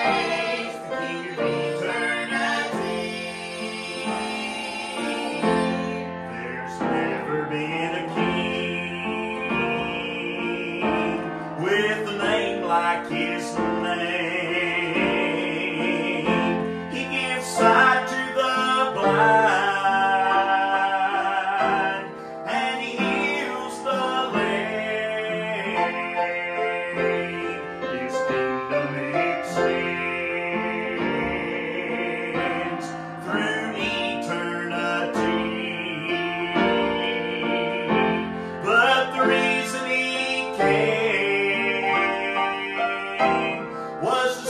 praise the King of eternity. There's never been a king with a name like his name. He gives sight to the blind, and he heals the lame. His kingdom extends through eternity. But the reason he came was to